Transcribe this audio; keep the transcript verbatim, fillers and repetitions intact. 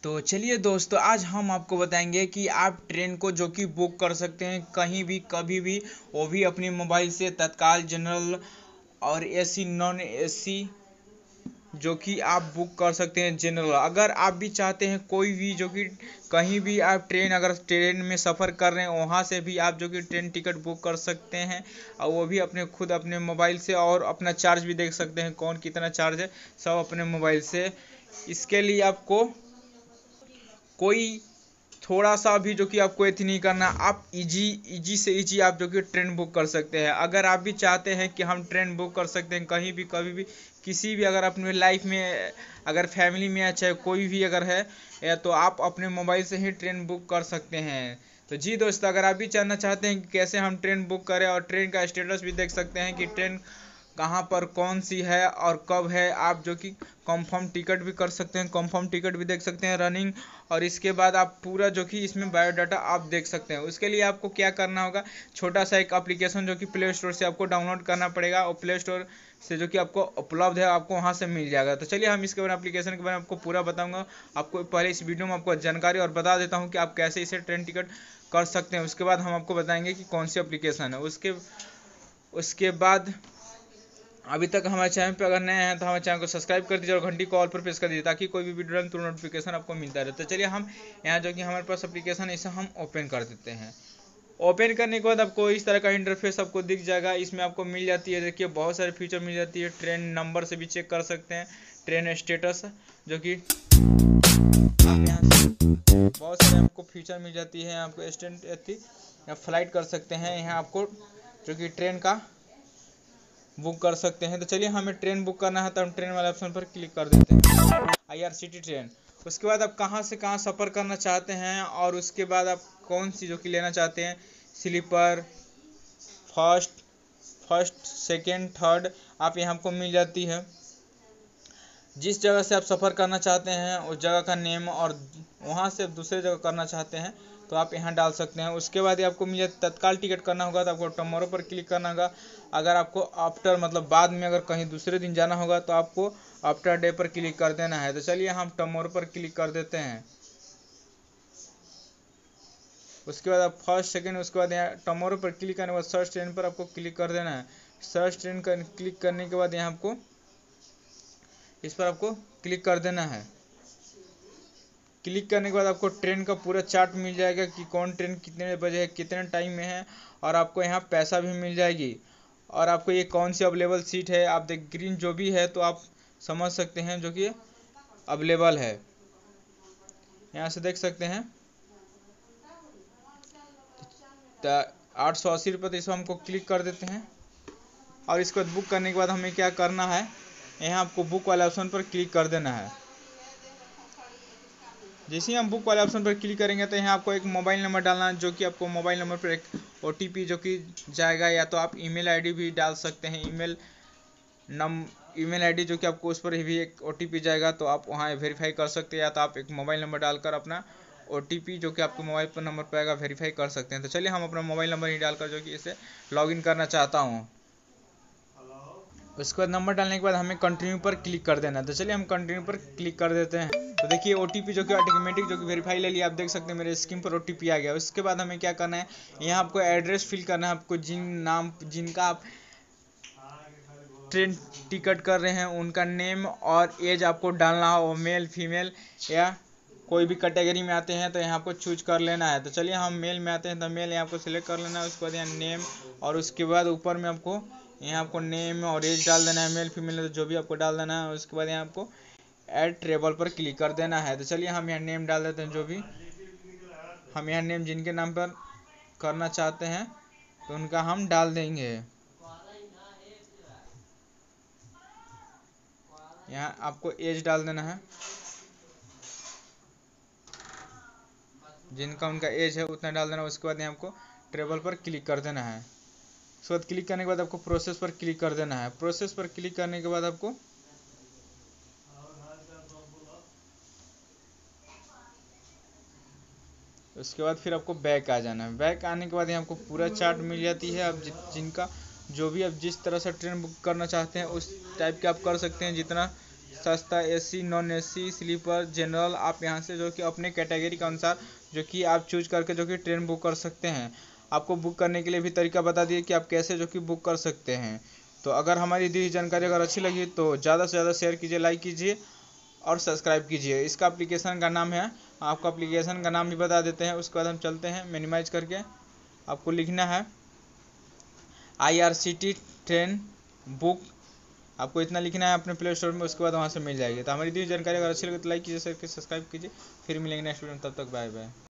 तो चलिए दोस्तों, आज हम आपको बताएंगे कि आप ट्रेन को जो कि बुक कर सकते हैं कहीं भी कभी भी, वो भी अपने मोबाइल से, तत्काल, जनरल और एसी, नॉन एसी जो कि आप बुक कर सकते हैं जनरल। अगर आप भी चाहते हैं कोई भी जो कि कहीं भी आप ट्रेन, अगर ट्रेन में सफ़र कर रहे हैं वहाँ से भी आप जो कि ट्रेन टिकट बुक कर सकते हैं, और वो भी अपने खुद अपने मोबाइल से, और अपना चार्ज भी देख सकते हैं कौन कितना चार्ज है, सब अपने मोबाइल से। इसके लिए आपको कोई थोड़ा सा भी जो कि आपको एथी नहीं करना, आप इजी इजी से इजी आप जो कि ट्रेन बुक कर सकते हैं। अगर आप भी चाहते हैं कि हम ट्रेन बुक कर सकते हैं कहीं भी कभी भी, किसी भी, अगर अपने लाइफ में, अगर फैमिली में है, चाहे कोई भी अगर है, या तो आप अपने मोबाइल से ही ट्रेन बुक कर सकते हैं। तो जी दोस्तों, अगर आप भी जानना चाहते हैं कि कैसे हम ट्रेन बुक करें, और ट्रेन का स्टेटस भी देख सकते हैं कि ट्रेन कहाँ पर कौन सी है और कब है, आप जो कि कंफर्म टिकट भी कर सकते हैं, कंफर्म टिकट भी देख सकते हैं रनिंग। और इसके बाद आप पूरा जो कि इसमें बायोडाटा आप देख सकते हैं। उसके लिए आपको क्या करना होगा, छोटा सा एक एप्लीकेशन जो कि प्ले स्टोर से आपको डाउनलोड करना पड़ेगा, और प्ले स्टोर से जो कि आपको उपलब्ध है, आपको वहाँ से मिल जाएगा। तो चलिए हम इसके बारे में, एप्लीकेशन के बारे में आपको पूरा बताऊंगा। आपको पहले इस वीडियो में आपको जानकारी और बता देता हूँ कि आप कैसे इसे ट्रेन टिकट कर सकते हैं। उसके बाद हम आपको बताएंगे कि कौन सी एप्लीकेशन है। उसके उसके बाद अभी तक हमारे चैनल पर अगर नए हैं तो हमारे चैनल को सब्सक्राइब कर दीजिए और घंटी को ऑल पर प्रेस कर दीजिए, ताकि कोई भी वीडियो डालें तो नोटिफिकेशन आपको मिलता रहे। तो चलिए हम यहाँ जो कि हमारे पास एप्लीकेशन है, इसे हम ओपन कर देते हैं। ओपन करने के बाद आपको इस तरह का इंटरफेस आपको दिख जाएगा। इसमें आपको मिल जाती है, देखिए बहुत सारे फीचर मिल जाती है। ट्रेन नंबर से भी चेक कर सकते हैं, ट्रेन स्टेटस जो कि आप यहाँ से बहुत सारे आपको फीचर मिल जाती है। आपको स्टैंड या फ्लाइट कर सकते हैं, यहाँ आपको जो कि ट्रेन का बुक कर सकते हैं। तो चलिए हमें ट्रेन बुक करना है, तो हम ट्रेन वाले ऑप्शन पर क्लिक कर देते हैं, आईआरसीटी ट्रेन। उसके बाद आप कहाँ से कहाँ सफ़र करना चाहते हैं, और उसके बाद आप कौन सी जो कि लेना चाहते हैं, sleeper, first first second, third, आप यहाँ को मिल जाती है। जिस जगह से आप सफ़र करना चाहते हैं उस जगह का नेम, और वहाँ से दूसरे जगह करना चाहते हैं तो आप यहाँ डाल सकते हैं। उसके बाद ये आपको मिल जाए, तत्काल टिकट करना होगा तो आपको टमोरो पर क्लिक करना होगा। अगर आपको आफ्टर, मतलब बाद में, अगर कहीं दूसरे दिन जाना होगा तो आपको आफ्टर डे पर क्लिक कर देना है। तो चलिए हम टमोरो पर क्लिक कर देते हैं। उसके बाद आप फर्स्ट सेकेंड, उसके बाद यहाँ टमोरो पर क्लिक करने के बाद सर्च ट्रेन पर आपको क्लिक कर देना है। सर्च ट्रेन कर क्लिक करने के बाद यहाँ आपको इस पर आपको क्लिक कर देना है। क्लिक करने के बाद आपको ट्रेन का पूरा चार्ट मिल जाएगा कि कौन ट्रेन कितने बजे है, कितने टाइम में है, और आपको यहाँ पैसा भी मिल जाएगी, और आपको ये कौन सी अवेलेबल सीट है, आप देख ग्रीन जो भी है तो आप समझ सकते हैं जो कि अवेलेबल है, यहाँ से देख सकते हैं। तो आठ सौ अस्सी रुपये, तो इसको हमको क्लिक कर देते हैं। और इसको बुक करने के बाद हमें क्या करना है, यहाँ आपको बुक वाले ऑप्शन पर क्लिक कर देना है। जैसे ही हम बुक वाले ऑप्शन पर क्लिक करेंगे तो यहाँ आपको एक मोबाइल नंबर डालना है, जो कि आपको मोबाइल नंबर पर एक ओटीपी जो कि जाएगा, या तो आप ईमेल आईडी भी डाल सकते हैं। ईमेल नम ईमेल आईडी जो कि आपको उस पर भी एक ओटीपी जाएगा, तो आप वहाँ वेरीफाई कर सकते हैं, या तो आप एक मोबाइल नंबर डालकर अपना ओटीपी जो कि आपके मोबाइल पर नंबर पर आएगा वेरीफाई कर सकते हैं। तो चलिए हम अपना मोबाइल नंबर ही डालकर जो कि इसे लॉगिन करना चाहता हूँ। उसके बाद नंबर डालने के बाद हमें कंटिन्यू पर क्लिक कर देना है। तो चलिए हम कंटिन्यू पर क्लिक कर देते हैं। तो देखिए ओटीपी जो कि ऑटोमेटिक जो कि वेरीफाई ले लिया, आप देख सकते हैं मेरे स्क्रीन पर ओटीपी आ गया। उसके बाद हमें क्या करना है, यहाँ आपको एड्रेस फिल करना है। आपको जिन नाम जिनका आप ट्रेन टिकट कर रहे हैं उनका नेम और एज आपको डालना हो, मेल फीमेल या कोई भी कैटेगरी में आते हैं तो यहाँ आपको चूज कर लेना है। तो चलिए हम मेल में आते हैं तो मेल यहाँ आपको सिलेक्ट कर लेना है। उसके बाद यहाँ नेम, और उसके बाद ऊपर में आपको यहाँ आपको नेम और एज डाल देना है, मेल फीमेल तो जो भी आपको डाल देना है। उसके बाद यहाँ आपको ऐड ट्रेवल पर क्लिक कर देना है। तो चलिए हम यहाँ नेम डाल देते हैं, जो भी हम यहाँ नेम जिनके नाम पर करना चाहते हैं तो उनका हम डाल देंगे। यहाँ आपको एज डाल देना है, जिनका उनका एज है उतना डाल देना। उसके बाद यहाँ आपको ट्रेवल पर क्लिक कर देना है। उसके बाद क्लिक करने के बाद आपको प्रोसेस पर क्लिक कर देना है। प्रोसेस पर क्लिक करने के बाद आपको उसके बाद फिर आपको बैक आ जाना है। बैक आने के बाद यहाँ आपको पूरा चार्ट मिल जाती है। अब जिनका जो भी आप जिस तरह से ट्रेन बुक करना चाहते हैं उस टाइप के आप कर सकते हैं, जितना सस्ता, AC, non AC, sleeper, general, आप यहाँ से जो कि अपने कैटेगरी के अनुसार जो कि आप चूज करके जो कि ट्रेन बुक कर सकते हैं। आपको बुक करने के लिए भी तरीका बता दिए कि आप कैसे जो कि बुक कर सकते हैं। तो अगर हमारी दी जानकारी अगर अच्छी लगी तो ज़्यादा से ज़्यादा शेयर कीजिए, लाइक कीजिए और सब्सक्राइब कीजिए। इसका एप्लीकेशन का नाम है, आपको एप्लीकेशन का नाम भी बता देते हैं। उसके बाद हम चलते हैं मिनिमाइज करके। आपको लिखना है I R C T train book, आपको इतना लिखना है अपने प्ले स्टोर में। उसके बाद वहाँ से मिल जाएगी। तो हमारी दी जानकारी अगर अच्छी लगे तो लाइक कीजिए, शेयर कीजिए, सब्सक्राइब कीजिए। फिर मिलेंगे नेक्स्ट वीडियो में, तब तक बाय बाय।